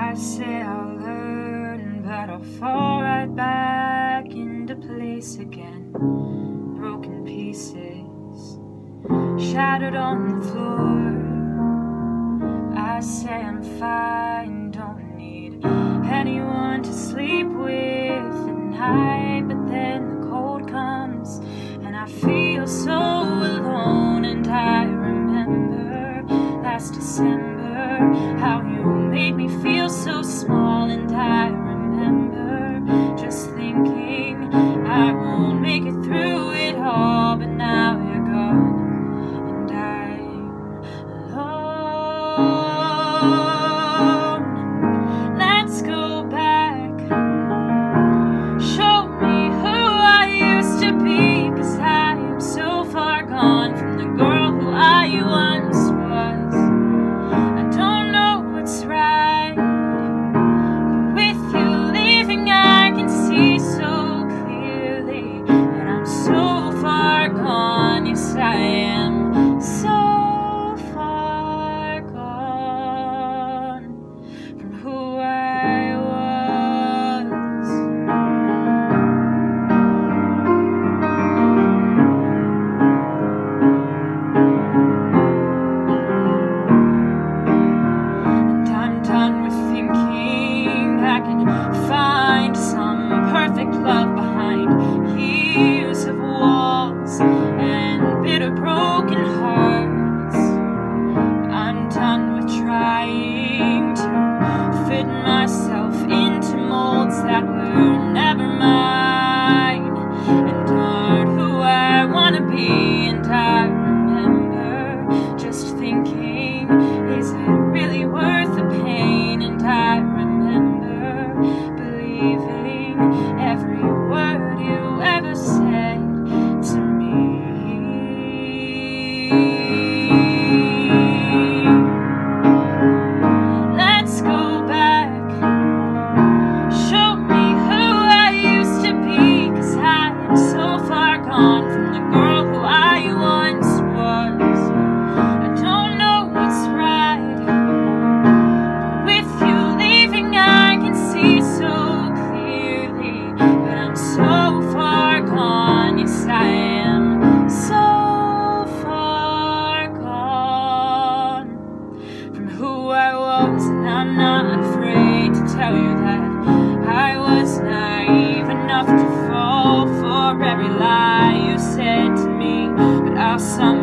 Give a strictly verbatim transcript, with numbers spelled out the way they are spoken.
I say I'll learn, but I'll fall right back into place again. Broken pieces, shattered on the floor. I say I'm fine, don't need anyone to sleep with at night. But then the cold comes and I feel so alone. And I remember last December how you made me feel so small. And I remember just thinking I won't make it through it all. But now you're gone and I'm alone. Let's go back, show me who I used to be, 'cause I am so far gone from the girl who I once was. I don't know what's right, but with you leaving I can see so clearly that I'm so far gone. Yes, I am so far gone from who I was. And I'm done with thinking I can find some perfect love behind years of walls and bitter broken hearts. I'm done with trying to fit myself into molds that were never mine and aren't who I wanna be. And I remember just thinking, is it really worth the pain? And I remember believing every word you ever said to me. Let's go back, show me who I used to be, 'cause I am so far gone from the girl who I once was. I don't know what's right, but with you leaving I can see so clearly that I'm so far gone. Yes, I am so far gone from who I was. And I'm not afraid to tell you that I was naive enough to fall for every lie you said to me. But I'll somehow